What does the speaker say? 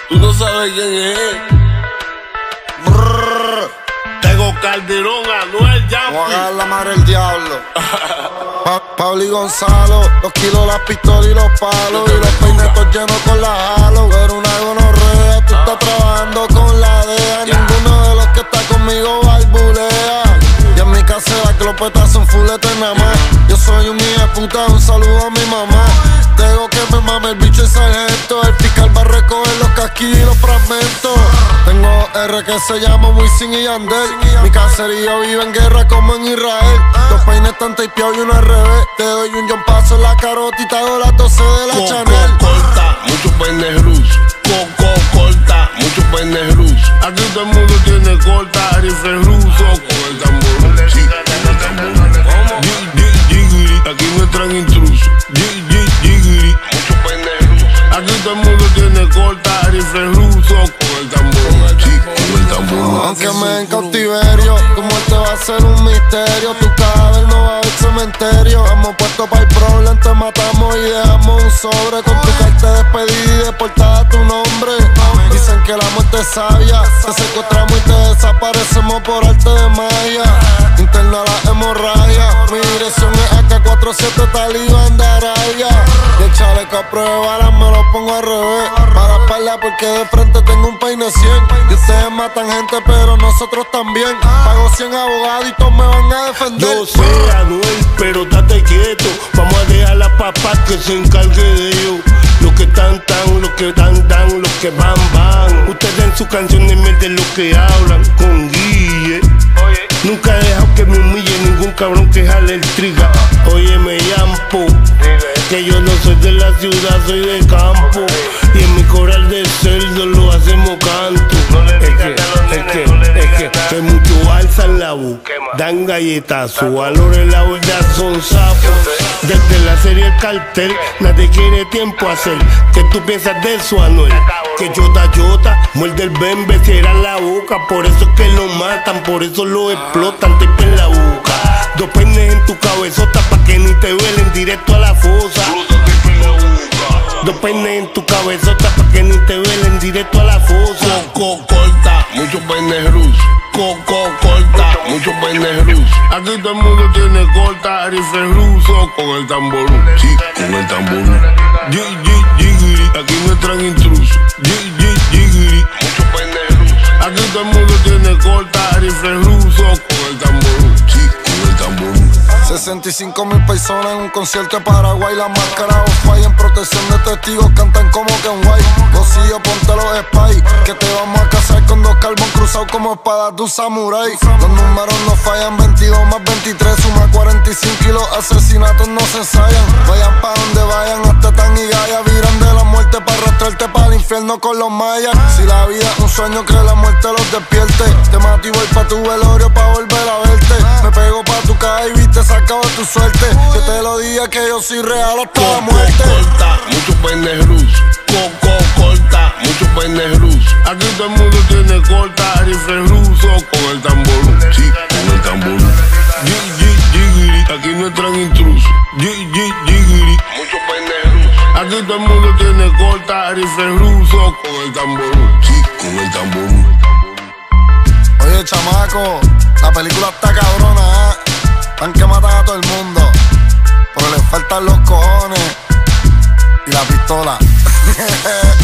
Tú no sabes quién es. Tengo Calderón, Anuel, Yampi. Voy a la madre el diablo. Pablo y Gonzalo, los kilos, las pistolas y los palos. Y los peinetos llenos con la halo. Pero una gonorrea, tú estás trabajando con la DEA. Ninguno de los que está conmigo barbulea. Y en mi casa la clopeta son fulete nada más. Yo soy un hijo de puta, un saludo a mi mamá. Tengo que me mame el bicho y sargento. El fiscal va a recoger los casquillos y los fragmentos. Tengo R que se llama Wisin y Yandel. Mi caserío vive en guerra como en Israel. Los peines están tapeados y uno al revés. Te doy un John Paso en la carota y te hago la tose de la Chanel. Corta, muchos peines rusos. Corta, muchos peines rusos. Aquí todo el mundo tiene corta, rifle ruso. Con el tambor, sí, con el tambor. Jigiri, aquí no entran intrusos. Jigiri, muchos peines rusos. Aquí todo el mundo tiene corta, rifle ruso. Con el tambor, sí, con el tambor. Aunque me den cautiverio, tu muerte va a ser un misterio. Tu cadáver no va a haber cementerio. Hemos puesto para el problema, te matamos y dejamos un sobre. Con tu carta de despedida y deportada tu nombre. Dicen que la muerte es sabia. Te secuestramos y te desaparecemos por arte de magia. Interna la hemorragia. Mi dirección es AK-47 Talibán de Arabia. Y el chaleco a prueba de balas me lo pongo al revés. Para espalda porque de frente tengo un peine 100. Y ustedes matan gente pero nosotros también. Pago 100 abogados y todos me van a defender. Yo sé, Anuel, pero estate quieto. Vamos a dejar a la papá que se encargue de ellos. Los que tan, los que dan, los que van. Ustedes en sus canciones mierden lo que hablan con Guille. Nunca he dejado que me humille ningún cabrón que jale el triga. Oye, me llamo que yo no soy de la ciudad, soy de campo. Y en mi coral de cerdo lo hacemos canto. Es que mucho alzan la voz, dan galletazos, valores la verdad son sapos. Desde la serie El Cartel, nadie quiere tiempo hacer. ¿Qué tú piensas de eso, Anuel? Que Jota, muerde el bembe, cierra la boca. Por eso es que lo matan, por eso lo explotan, te en la boca. Dos peines en tu cabezota pa' que ni te duelen directo a la fosa. Dos peines en tu cabezota pa' que ni te duelen directo a la fosa. Corta, muchos peines rusos. Corta, muchos peines rusos. Aquí todo el mundo tiene corta, rifle ruso. Con el tambor, sí, con el tambor. Jigiri, aquí no entran intrusos. Jigiri, muchos peines rusos. Aquí todo el mundo tiene corta, rifle ruso. Con el tambor, sí, con el tambor. 65.000 personas en un concierto de Paraguay. Las máscaras off-white en protección de testigos cantan como que en white. Bolsillo, ponte los spy, que te vamos a casar con dos carbón cruzados como espadas de un samurái. Los números no fallan, 22 más 23 suma 45 y los asesinatos no se ensayan. Vayan pa' donde vayan, hasta Tan y Gaia viran de la muerte para arrastrarte para el infierno con los mayas. Si la vida es un sueño, que la muerte los despierte. Te mato y voy pa' tu velorio pa' volver a verte. Me pego pa' tu caja y viste sacado de tu suerte. Que te lo diga que yo soy real hasta la muerte. Corta, muchos peines rusos. Corta, muchos peines rusos. Aquí todo el mundo tiene corta, rifle ruso. Con el tambor, sí, con el tambor. Jigiri, aquí no entran intrusos. Jigiri, muchos peines rusos. Aquí todo el mundo tiene corta, rifle ruso. Con el tambor, sí, con el tambor. Oye, chamaco, la película está cabrona, ¿eh? Están que matan a todo el mundo, pero les faltan los cojones y la pistola.